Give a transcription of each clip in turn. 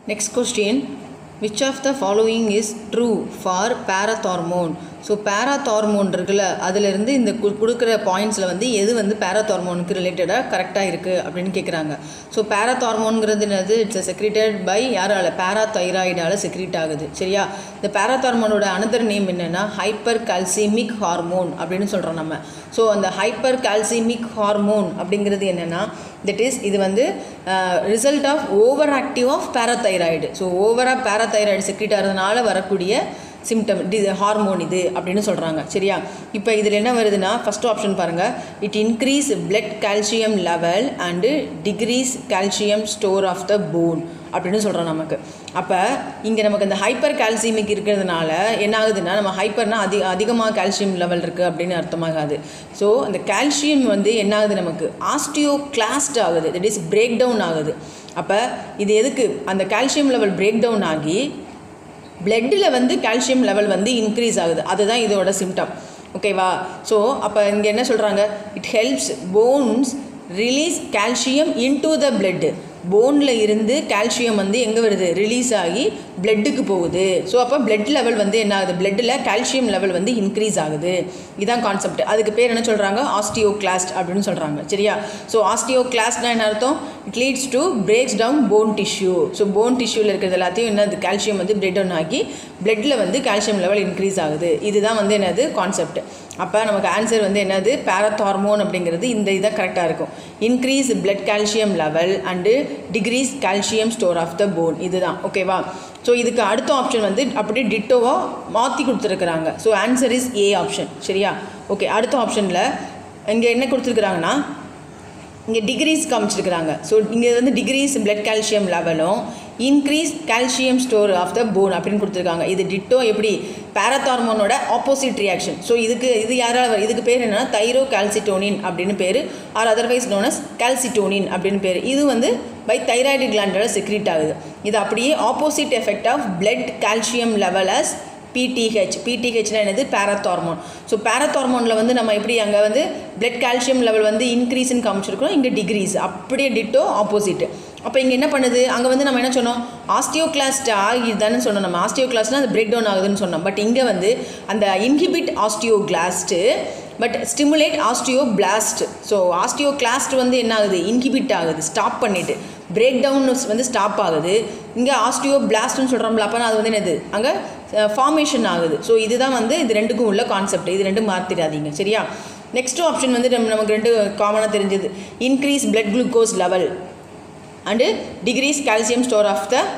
Next question, which of the following is true for parathormone? So parathormone இருக்குல்ல, அதிலிருந்து இந்த கொடுக்குற பாயிண்ட்ஸில் வந்து எது வந்து பேராத்தார்மோனுக்கு ரிலேட்டடாக கரெக்டாக இருக்குது அப்படின்னு கேட்குறாங்க. ஸோ பேராத்தார்மோனுங்கிறது என்னது? இட்ஸ் செக்ரீட்டட் பை யாரால்? பேராதைராய்டால் செக்ரீட் ஆகுது. சரியா? இந்த பேராத்தார்மோனோட அனதர் நேம் என்னென்னா ஹைப்பர் கால்சிமிக் ஹார்மோன் அப்படின்னு சொல்கிறோம் நம்ம. ஸோ அந்த ஹைப்பர் கால்சிமிக் ஹார்மோன் அப்படிங்கிறது என்னென்னா, தட் இஸ் இது வந்து result of overactive of parathyroid. So ஓவராக பேராதைராய்டு செக்ரீட் ஆகிறதுனால வரக்கூடிய சிம்டம் ஹார்மோன் இது அப்படின்னு சொல்கிறாங்க. சரியா? இப்போ இதில் என்ன வருதுன்னா, ஃபஸ்ட் ஆப்ஷன் பாருங்கள், it increase blood calcium level and decrease calcium store of the bone அப்படின்னு சொல்கிறோம் நமக்கு. அப்போ இங்கே நமக்கு இந்த ஹைப்பர் கால்சியமிக் இருக்கிறதுனால என்ன ஆகுதுன்னா, நம்ம ஹைப்பர்னால் அதிகமாக கால்சியம் லெவல் இருக்குது அப்படின்னு அர்த்தமாகாது. ஸோ அந்த கால்சியம் வந்து என்ன ஆகுது, நமக்கு ஆஸ்டியோகிளாஸ்ட் ஆகுது, தட் இஸ் பிரேக் டவுன் ஆகுது. அப்போ இது எதுக்கு? அந்த கால்சியம் லெவல் பிரேக் டவுன் ஆகி பிளட்டில் வந்து கால்சியம் லெவல் வந்து இன்க்ரீஸ் ஆகுது. அதுதான் இதோட சிம்டம். ஓகேவா? ஸோ அப்போ இங்கே என்ன சொல்கிறாங்க, it helps bones release calcium into the blood. போனில் இருந்து கால்சியம் வந்து எங்கே வருது? ரிலீஸ் ஆகி பிளட்டுக்கு போகுது. ஸோ அப்போ பிளட் லெவல் வந்து என்ன ஆகுது? பிளட்டில் கால்சியம் லெவல் வந்து இன்க்ரீஸ் ஆகுது. இதுதான் கான்செப்ட். அதுக்கு பேர் என்ன சொல்கிறாங்க? ஆஸ்டியோகிளாஸ்ட் அப்படின்னு சொல்கிறாங்க. சரியா? ஸோ ஆஸ்டியோகிளாஸ்ட்னா என்ன அர்த்தம்? It leads to breaks down bone tissue. So bone டிஷ்யூவில் இருக்கிறது எல்லாத்தையும் என்னது? கால்சியம் வந்து பிரேக் டவுன் ஆகி பிளட்டில் வந்து கால்சியம் லெவல் இன்க்ரீஸ் ஆகுது. இதுதான் வந்து என்னது? கான்செப்ட். அப்போ நமக்கு ஆன்சர் வந்து என்னது? பேராத்தார்மோன் அப்படிங்கிறது இந்த இதாக கரெக்டாக இருக்கும். Increase blood calcium level and decrease calcium store of the bone. இதுதான். ஓகேவா? ஸோ இதுக்கு அடுத்த ஆப்ஷன் வந்து அப்படியே டிட்டோவாக மாற்றி கொடுத்துருக்குறாங்க. So answer is A option. சரியா? ஓகே. அடுத்த ஆப்ஷனில் இங்கே என்ன கொடுத்துருக்குறாங்கன்னா, இங்கே டிகிரீஸ் காமிச்சிருக்கிறாங்க. ஸோ இங்கே வந்து டிகிரீஸ் பிளட் கால்சியம் லெவலும் increase calcium store of the bone அப்படின்னு கொடுத்துருக்காங்க. இது டிட்டோ எப்படி? பேராத்தார்மோனோட ஆப்போசிட் ரியாக்ஷன். ஸோ இது யாரால்? இதுக்கு பேர் என்னென்னா தைரோ கால்சிட்டோனின் அப்படின்னு பேர், or otherwise known as calcitonin அப்படின்னு பேர். இது வந்து பை தைராய்டு கிளாண்டால் செக்ரீட் ஆகுது. இது அப்படியே opposite effect of blood calcium level as PTH. PTHனா என்னது? பேராத்தார்மோன். ஸோ பேராத்தார்மோனில் வந்து நம்ம எப்படி அங்கே வந்து பிளட் கால்சியம் லெவல் வந்து இன்க்ரீஸ்ன்னு காமிச்சிருக்கோம், இங்கே டிக்ரீஸ். அப்படியே டிட்டோ ஆப்போசிட். அப்போ இங்கே என்ன பண்ணுது? அங்கே வந்து நம்ம என்ன சொன்னோம்? ஆஸ்டியோகிளாஸ்ட் ஆகிதானு சொன்னோம். நம்ம ஆஸ்டியோகிளாஸ்ட்னா அது பிரேக் டவுன் ஆகுதுன்னு சொன்னோம். பட் இங்கே வந்து அந்த inhibit osteoclast but stimulate osteoblast. So osteoclast வந்து என்ன ஆகுது? இன்ஹிபிட் ஆகுது, ஸ்டாப் பண்ணிவிட்டு. பிரேக் டவுன் வந்து ஸ்டாப் ஆகுது. இங்கே ஆஸ்டியோபிளாஸ்ட்னு சொல்கிறோம்ல, அப்போ அது வந்து என்னது? அங்கே ஃபார்மேஷன் ஆகுது. ஸோ இதுதான் வந்து இது ரெண்டுக்கும் உள்ள கான்செப்ட். இது ரெண்டும் மாற்றிடாதீங்க. சரியா? நெக்ஸ்ட் ஆப்ஷன் வந்து நமக்கு ரெண்டு காமனாக தெரிஞ்சது. Increase blood glucose level and decrease calcium store of the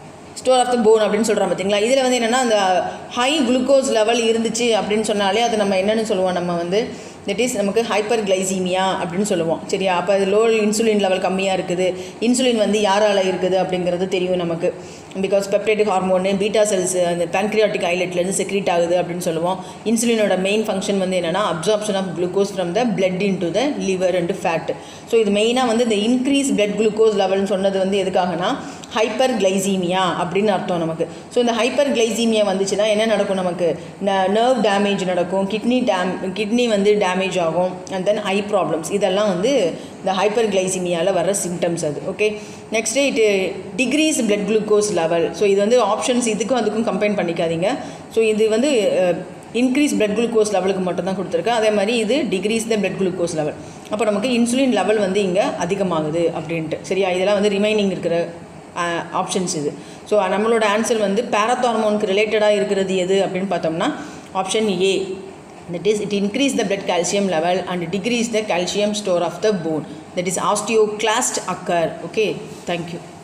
bone அப்படின்னு சொல்கிறோம். பார்த்தீங்களா? இதில் வந்து என்னென்னா, அந்த ஹை குளுக்கோஸ் லெவல் இருந்துச்சு அப்படின்னு சொன்னாலே அது நம்ம என்னென்னு சொல்லுவோம்? நம்ம வந்து தட் இஸ் நமக்கு ஹைப்பர் கிளைசீமியா அப்படின்னு சொல்லுவோம். சரியா? அப்போ அது லோ இன்சுலின் லெவல் கம்மியாக இருக்குது. இன்சுலின் வந்து யாரால் இருக்குது அப்படிங்கிறது தெரியும் நமக்கு. Because peptidic hormone beta cells அந்த பேன்க்ரியாட்டிக் ஐலெட்லேருந்து செக்ரீட் ஆகுது அப்படின்னு சொல்லுவோம். இன்சுலினோட மெயின் ஃபங்க்ஷன் வந்து என்னென்னா absorption of glucose from the blood into the liver and fat. So இது மெயினாக வந்து இந்த இன்க்ரீஸ் பிளட் குளுக்கோஸ் லெவல்னு சொன்னது வந்து எதுக்காகனா ஹைப்பர் கிளைசீமியா அப்படின்னு அர்த்தம் நமக்கு. ஸோ இந்த ஹைப்பர் கிளைசீமியா வந்துச்சுன்னா என்ன நடக்கும்? நமக்கு நர்வ் டேமேஜ் நடக்கும், கிட்னி வந்து டேமேஜ் ஆகும், அண்ட் தென் ஐ ப்ராப்ளம்ஸ். இதெல்லாம் வந்து இந்த ஹைப்பர் கிளைசீமியாவில் வர சிம்டம்ஸ் அது. Okay. Next it decrease blood glucose level. So இது வந்து ஆப்ஷன்ஸ் இதுக்கும் அதுக்கும் கம்பைன் பண்ணிக்காதீங்க. ஸோ இது வந்து இன்க்ரீஸ் பிளட் குளுக்கோஸ் லெவலுக்கு மட்டும் தான் கொடுத்துருக்கேன். அதே மாதிரி இது decrease the blood glucose level. அப்போ நமக்கு இன்சுலின் லெவல் வந்து இங்கே அதிகமாகுது அப்படின்ட்டு. சரியா? இதெல்லாம் வந்து ரிமைனிங் இருக்கிற ஆப்ஷன்ஸ் இது. ஸோ நம்மளோட ஆன்சர் வந்து பேராத்தார்மோனுக்கு ரிலேட்டடாக இருக்கிறது எது அப்படின்னு பார்த்தோம்னா option A. That is, it increase the blood calcium level and decrease the calcium store of the bone. That is, osteoclast occur. Okay, thank you.